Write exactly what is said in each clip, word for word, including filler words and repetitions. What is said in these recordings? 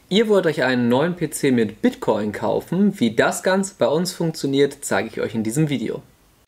Ihr wollt euch einen neuen P C mit Bitcoin kaufen. Wie das Ganze bei uns funktioniert, zeige ich euch in diesem Video.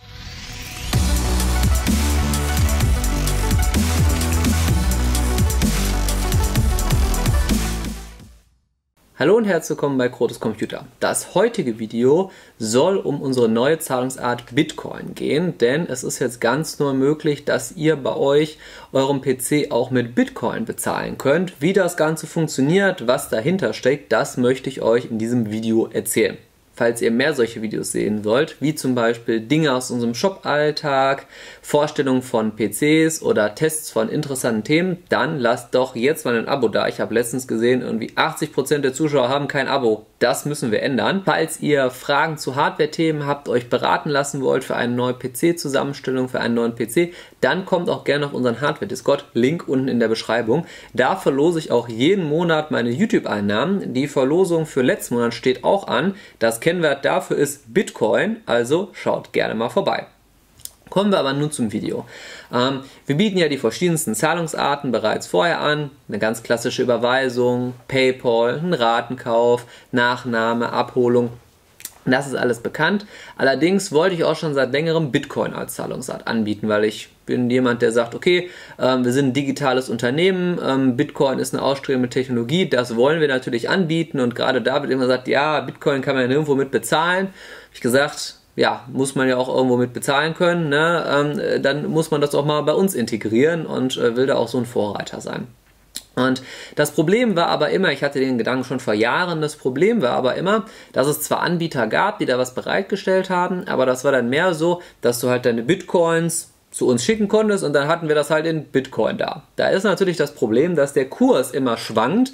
Hallo und herzlich willkommen bei Krotos Computer. Das heutige Video soll um unsere neue Zahlungsart Bitcoin gehen, denn es ist jetzt ganz neu möglich, dass ihr bei euch eurem P C auch mit Bitcoin bezahlen könnt. Wie das Ganze funktioniert, was dahinter steckt, das möchte ich euch in diesem Video erzählen. Falls ihr mehr solche Videos sehen wollt, wie zum Beispiel Dinge aus unserem Shop-Alltag, Vorstellungen von P Cs oder Tests von interessanten Themen, dann lasst doch jetzt mal ein Abo da. Ich habe letztens gesehen, irgendwie achtzig Prozent der Zuschauer haben kein Abo. Das müssen wir ändern. Falls ihr Fragen zu Hardware-Themen habt, euch beraten lassen wollt für eine neue P C-Zusammenstellung, für einen neuen P C, dann kommt auch gerne auf unseren Hardware-Discord, Link unten in der Beschreibung. Da verlose ich auch jeden Monat meine YouTube-Einnahmen. Die Verlosung für letzten Monat steht auch an. Das Kennwert dafür ist Bitcoin, also schaut gerne mal vorbei. Kommen wir aber nun zum Video. Ähm, wir bieten ja die verschiedensten Zahlungsarten bereits vorher an. Eine ganz klassische Überweisung, PayPal, ein Ratenkauf, Nachnahme, Abholung. Das ist alles bekannt. Allerdings wollte ich auch schon seit längerem Bitcoin als Zahlungsart anbieten, weil ich bin jemand, der sagt, okay, ähm, wir sind ein digitales Unternehmen, ähm, Bitcoin ist eine ausstrebende Technologie, das wollen wir natürlich anbieten, und gerade da wird immer gesagt, ja, Bitcoin kann man ja nirgendwo mit bezahlen. Habe ich gesagt, ja, muss man ja auch irgendwo mit bezahlen können, ne? ähm, dann muss man das auch mal bei uns integrieren und äh, will da auch so ein Vorreiter sein. Und das Problem war aber immer, ich hatte den Gedanken schon vor Jahren, das Problem war aber immer, dass es zwar Anbieter gab, die da was bereitgestellt haben, aber das war dann mehr so, dass du halt deine Bitcoins zu uns schicken konntest und dann hatten wir das halt in Bitcoin da. Da ist natürlich das Problem, dass der Kurs immer schwankt.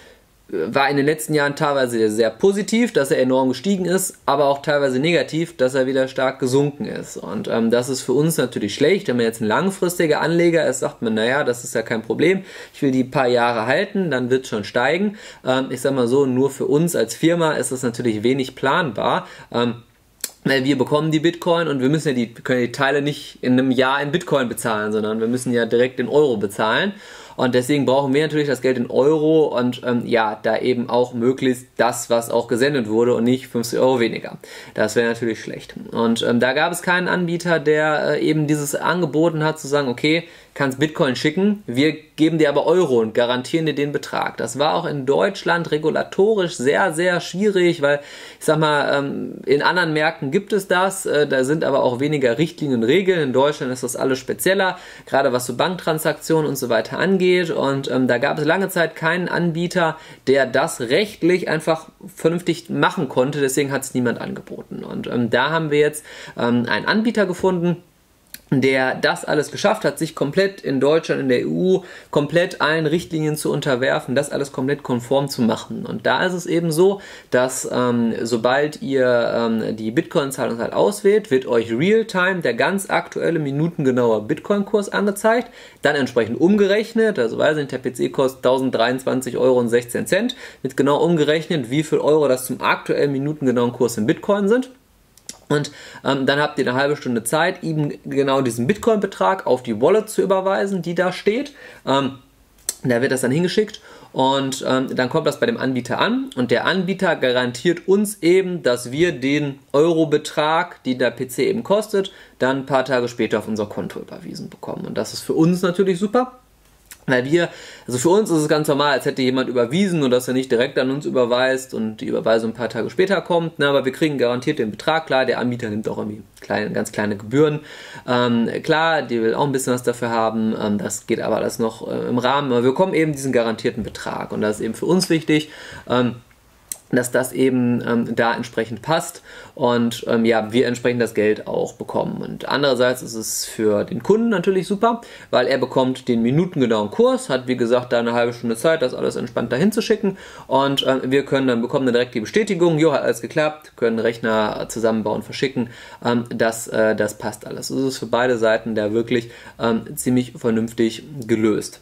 War in den letzten Jahren teilweise sehr positiv, dass er enorm gestiegen ist, aber auch teilweise negativ, dass er wieder stark gesunken ist. Und ähm, das ist für uns natürlich schlecht. Wenn man jetzt ein langfristiger Anleger ist, sagt man, naja, das ist ja kein Problem. Ich will die paar Jahre halten, dann wird es schon steigen. Ähm, ich sag mal so, nur für uns als Firma ist das natürlich wenig planbar. Ähm, Weil wir bekommen die Bitcoin und wir müssen ja die, können die Teile nicht in einem Jahr in Bitcoin bezahlen, sondern wir müssen ja direkt in Euro bezahlen. Und deswegen brauchen wir natürlich das Geld in Euro und ähm, ja, da eben auch möglichst das, was auch gesendet wurde und nicht fünfzig Euro weniger. Das wäre natürlich schlecht. Und ähm, da gab es keinen Anbieter, der äh, eben dieses angeboten hat, zu sagen, okay, kannst Bitcoin schicken, wir geben dir aber Euro und garantieren dir den Betrag. Das war auch in Deutschland regulatorisch sehr, sehr schwierig, weil, ich sag mal, ähm, in anderen Märkten gibt es das, äh, da sind aber auch weniger Richtlinien und Regeln. In Deutschland ist das alles spezieller, gerade was so Banktransaktionen und so weiter angeht. Und ähm, da gab es lange Zeit keinen Anbieter, der das rechtlich einfach vernünftig machen konnte. Deswegen hat es niemand angeboten. Und ähm, da haben wir jetzt ähm, einen Anbieter gefunden, der das alles geschafft hat, sich komplett in Deutschland, in der E U, komplett allen Richtlinien zu unterwerfen, das alles komplett konform zu machen. Und da ist es eben so, dass ähm, sobald ihr ähm, die Bitcoin-Zahlung halt auswählt, wird euch Realtime der ganz aktuelle minutengenaue Bitcoin-Kurs angezeigt, dann entsprechend umgerechnet, also weiß nicht, der P C kostet tausenddreiundzwanzig Euro und sechzehn Cent, wird genau umgerechnet, wie viel Euro das zum aktuellen minutengenauen Kurs in Bitcoin sind. Und ähm, dann habt ihr eine halbe Stunde Zeit, eben genau diesen Bitcoin-Betrag auf die Wallet zu überweisen, die da steht. Ähm, da wird das dann hingeschickt und ähm, dann kommt das bei dem Anbieter an und der Anbieter garantiert uns eben, dass wir den Euro-Betrag, den der P C eben kostet, dann ein paar Tage später auf unser Konto überwiesen bekommen. Und das ist für uns natürlich super. Weil wir, also für uns ist es ganz normal, als hätte jemand überwiesen und dass er nicht direkt an uns überweist und die Überweisung ein paar Tage später kommt, ne, aber wir kriegen garantiert den Betrag, klar, der Anbieter nimmt auch irgendwie kleine, ganz kleine Gebühren, ähm, klar, die will auch ein bisschen was dafür haben, ähm, das geht aber alles noch äh, im Rahmen, aber wir bekommen eben diesen garantierten Betrag und das ist eben für uns wichtig, ähm, dass das eben ähm, da entsprechend passt und ähm, ja, wir entsprechend das Geld auch bekommen. Und andererseits ist es für den Kunden natürlich super, weil er bekommt den minutengenauen Kurs, hat wie gesagt da eine halbe Stunde Zeit, das alles entspannt dahin zu schicken und äh, wir können dann bekommen dann direkt die Bestätigung, jo, hat alles geklappt, können Rechner zusammenbauen, verschicken, ähm, das, äh, das passt alles. Das ist für beide Seiten da wirklich ähm, ziemlich vernünftig gelöst.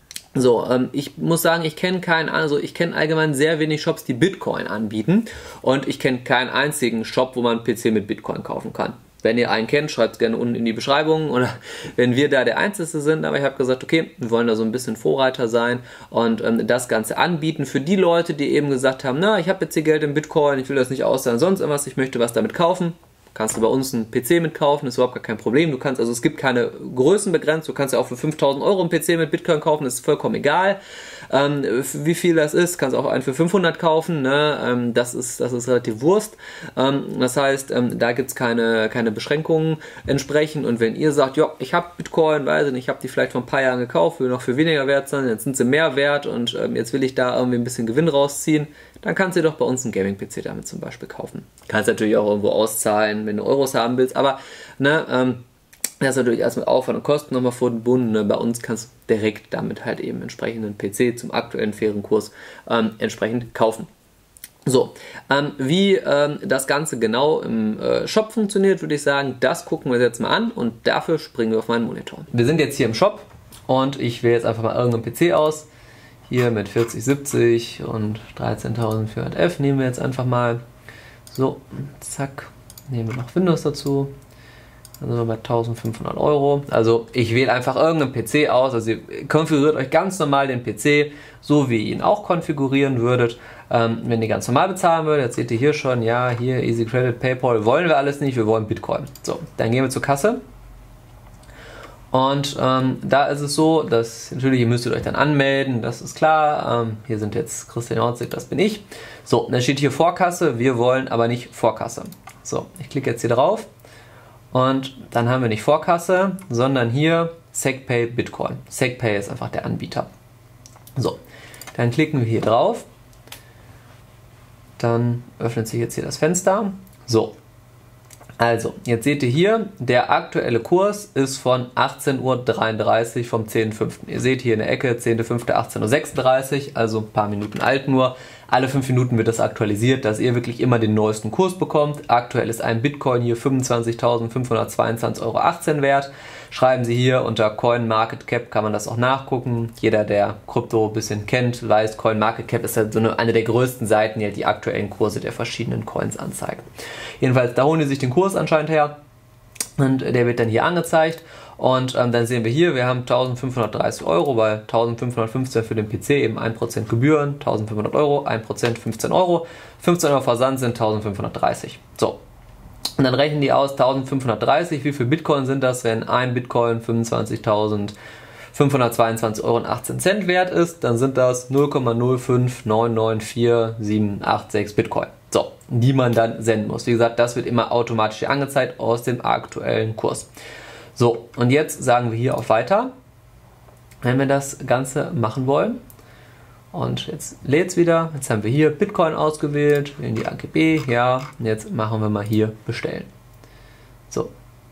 So, ähm, ich muss sagen, ich kenne keinen, also ich kenne allgemein sehr wenig Shops, die Bitcoin anbieten und ich kenne keinen einzigen Shop, wo man einen P C mit Bitcoin kaufen kann. wenn ihr einen kennt, schreibt es gerne unten in die Beschreibung oder wenn wir da der Einzige sind. Aber ich habe gesagt, okay, wir wollen da so ein bisschen Vorreiter sein und ähm, das Ganze anbieten für die Leute, die eben gesagt haben, na, ich habe jetzt hier Geld in Bitcoin, ich will das nicht auszahlen, sonst irgendwas, ich möchte was damit kaufen. Kannst du bei uns einen P C mitkaufen, ist überhaupt gar kein Problem. Du kannst, also es gibt keine Größenbegrenzung, du kannst ja auch für fünftausend Euro einen P C mit Bitcoin kaufen, ist vollkommen egal, ähm, wie viel das ist. Kannst auch einen für fünfhundert kaufen, ne? ähm, das, ist, das ist relativ Wurst. Ähm, das heißt, ähm, da gibt es keine, keine Beschränkungen entsprechend. Und wenn ihr sagt, ja, ich habe Bitcoin, weiß nicht, ich habe die vielleicht vor ein paar Jahren gekauft, will noch für weniger wert sein, jetzt sind sie mehr wert und ähm, jetzt will ich da irgendwie ein bisschen Gewinn rausziehen, dann kannst du dir doch bei uns einen Gaming-P C damit zum Beispiel kaufen. Kannst natürlich auch irgendwo auszahlen, wenn du Euros haben willst, aber ne, ähm, das ist natürlich erst mit Aufwand und Kosten nochmal verbunden. Ne? Bei uns kannst du direkt damit halt eben entsprechenden P C zum aktuellen fairen Kurs ähm, entsprechend kaufen. So, ähm, wie ähm, das Ganze genau im äh, Shop funktioniert, würde ich sagen, das gucken wir jetzt mal an und dafür springen wir auf meinen Monitor. Wir sind jetzt hier im Shop und ich wähle jetzt einfach mal irgendeinen P C aus. Hier mit vierzig siebzig und dreizehntausendvierhundert F nehmen wir jetzt einfach mal. So, zack, nehmen wir noch Windows dazu. Dann sind wir bei eintausendfünfhundert Euro. Also ich wähle einfach irgendeinen P C aus. Also ihr konfiguriert euch ganz normal den P C, so wie ihr ihn auch konfigurieren würdet. Ähm, wenn ihr ganz normal bezahlen würdet, jetzt seht ihr hier schon, ja, hier Easy Credit, PayPal, wollen wir alles nicht, wir wollen Bitcoin. So, dann gehen wir zur Kasse. Und ähm, da ist es so, dass natürlich, ihr müsstet euch dann anmelden, das ist klar. Ähm, hier sind jetzt Christian Horzig, das bin ich. So, dann steht hier Vorkasse, wir wollen aber nicht Vorkasse. So, ich klicke jetzt hier drauf und dann haben wir nicht Vorkasse, sondern hier SegPay Bitcoin. SegPay ist einfach der Anbieter. So, dann klicken wir hier drauf. Dann öffnet sich jetzt hier das Fenster. So. Also, jetzt seht ihr hier, der aktuelle Kurs ist von achtzehn Uhr dreiunddreißig vom zehnten fünften Ihr seht hier in der Ecke zehnter fünfter achtzehn Uhr sechsunddreißig, also ein paar Minuten alt nur. Alle fünf Minuten wird das aktualisiert, dass ihr wirklich immer den neuesten Kurs bekommt. Aktuell ist ein Bitcoin hier fünfundzwanzigtausendfünfhundertzweiundzwanzig Euro achtzehn wert. Schreiben Sie hier unter CoinMarketCap, kann man das auch nachgucken. Jeder, der Krypto ein bisschen kennt, weiß, CoinMarketCap ist halt so eine, eine der größten Seiten, die halt die aktuellen Kurse der verschiedenen Coins anzeigt. Jedenfalls, da holen die sich den Kurs anscheinend her und der wird dann hier angezeigt. Und ähm, dann sehen wir hier, wir haben eintausendfünfhundertdreißig Euro, weil eintausendfünfhundertfünfzehn für den P C eben ein Prozent Gebühren, eintausendfünfhundert Euro, ein Prozent fünfzehn Euro, fünfzehn Euro Versand sind eintausendfünfhundertdreißig. So. Und dann rechnen die aus eintausendfünfhundertdreißig, wie viel Bitcoin sind das, wenn ein Bitcoin fünfundzwanzigtausendfünfhundertzweiundzwanzig Euro und achtzehn Cent wert ist, dann sind das null Komma null fünf neun neun vier sieben acht sechs Bitcoin. So, die man dann senden muss. Wie gesagt, das wird immer automatisch hier angezeigt aus dem aktuellen Kurs. So, und jetzt sagen wir hier auf Weiter, wenn wir das Ganze machen wollen. Und jetzt lädt es wieder. Jetzt haben wir hier Bitcoin ausgewählt, in die A G B, ja. Und jetzt machen wir mal hier bestellen. So.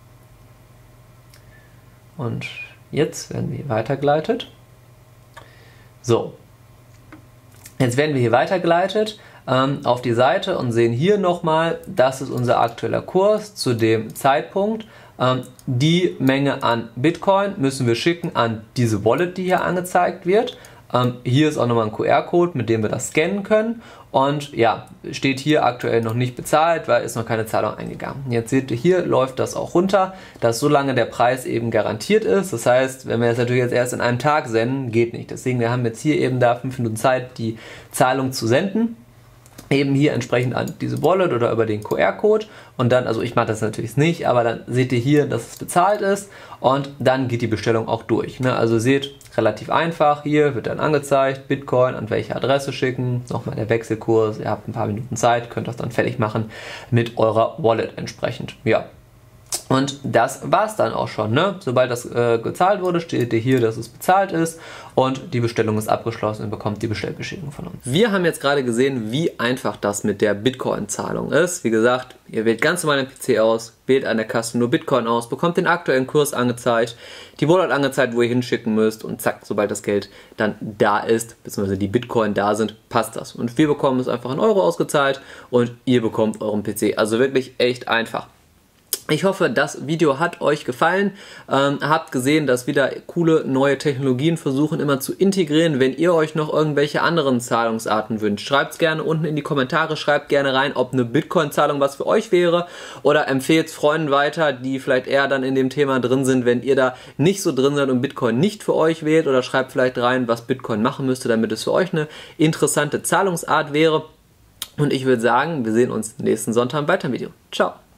Und jetzt werden wir hier weitergeleitet. So. Jetzt werden wir hier weitergeleitet ähm, auf die Seite und sehen hier nochmal, das ist unser aktueller Kurs zu dem Zeitpunkt. Ähm, die Menge an Bitcoin müssen wir schicken an diese Wallet, die hier angezeigt wird. Ähm, hier ist auch nochmal ein Q R-Code, mit dem wir das scannen können. Und ja, steht hier aktuell noch nicht bezahlt, weil ist noch keine Zahlung eingegangen. Jetzt seht ihr, hier läuft das auch runter, dass solange der Preis eben garantiert ist. Das heißt, wenn wir jetzt natürlich jetzt erst in einem Tag senden, geht nicht. Deswegen, wir haben jetzt hier eben da fünf Minuten Zeit, die Zahlung zu senden. Eben hier entsprechend an diese Wallet oder über den Q R-Code und dann, also ich mache das natürlich nicht, aber dann seht ihr hier, dass es bezahlt ist und dann geht die Bestellung auch durch. Ne? Also seht, relativ einfach, hier wird dann angezeigt, Bitcoin an welche Adresse schicken, nochmal der Wechselkurs, ihr habt ein paar Minuten Zeit, könnt das dann fertig machen mit eurer Wallet entsprechend. Ja. Und das war es dann auch schon. Ne? Sobald das äh, gezahlt wurde, steht hier, dass es bezahlt ist und die Bestellung ist abgeschlossen und bekommt die Bestellbestätigung von uns. Wir haben jetzt gerade gesehen, wie einfach das mit der Bitcoin-Zahlung ist. Wie gesagt, ihr wählt ganz normal den P C aus, wählt an der Kasse nur Bitcoin aus, bekommt den aktuellen Kurs angezeigt, die Wallet angezeigt, wo ihr hinschicken müsst und zack, sobald das Geld dann da ist, beziehungsweise die Bitcoin da sind, passt das. Und wir bekommen es einfach in Euro ausgezahlt und ihr bekommt euren P C. Also wirklich echt einfach. Ich hoffe, das Video hat euch gefallen. Ähm, habt gesehen, dass wieder coole neue Technologien versuchen immer zu integrieren. Wenn ihr euch noch irgendwelche anderen Zahlungsarten wünscht, schreibt es gerne unten in die Kommentare. Schreibt gerne rein, ob eine Bitcoin-Zahlung was für euch wäre, oder empfehlt es Freunden weiter, die vielleicht eher dann in dem Thema drin sind, wenn ihr da nicht so drin seid und Bitcoin nicht für euch wählt, oder schreibt vielleicht rein, was Bitcoin machen müsste, damit es für euch eine interessante Zahlungsart wäre. Und ich würde sagen, wir sehen uns nächsten Sonntag im weiteren Video. Ciao!